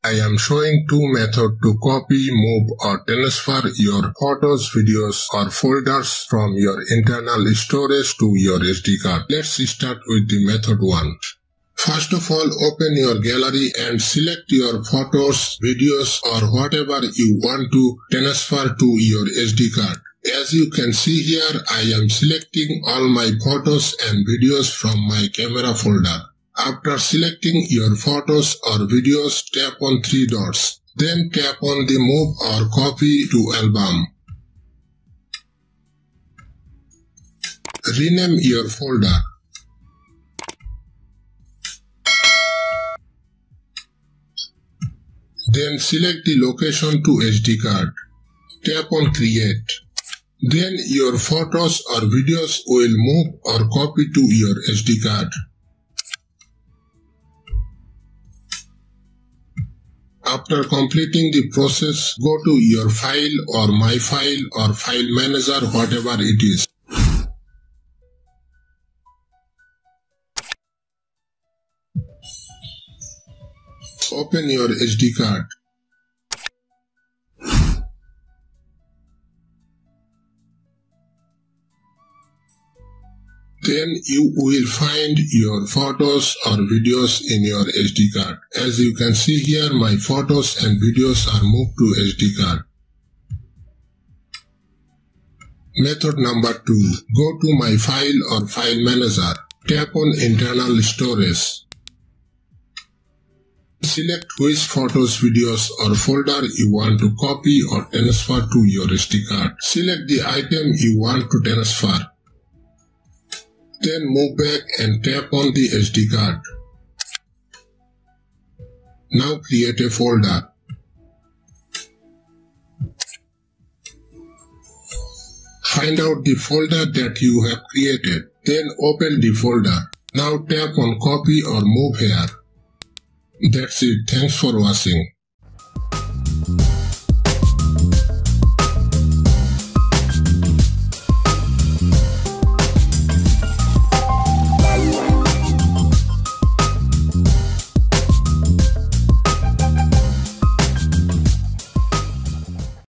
I am showing two methods to copy, move or transfer your photos, videos or folders from your internal storage to your SD card. Let's start with the method 1. First of all, open your gallery and select your photos, videos or whatever you want to transfer to your SD card. As you can see here, I am selecting all my photos and videos from my camera folder. After selecting your photos or videos, tap on 3 dots. Then tap on the Move or Copy to Album. Rename your folder. Then select the location to SD card. Tap on Create. Then your photos or videos will move or copy to your SD card. After completing the process, go to your file or My File or File Manager, whatever it is. Open your SD card. Then you will find your photos or videos in your SD card. As you can see here, my photos and videos are moved to SD card. Method number 2. Go to My File or File Manager. Tap on Internal Storage. Select which photos, videos or folder you want to copy or transfer to your SD card. Select the item you want to transfer. Then move back and tap on the SD card. Now create a folder. Find out the folder that you have created. Then open the folder. Now tap on Copy or Move here. That's it. Thanks for watching.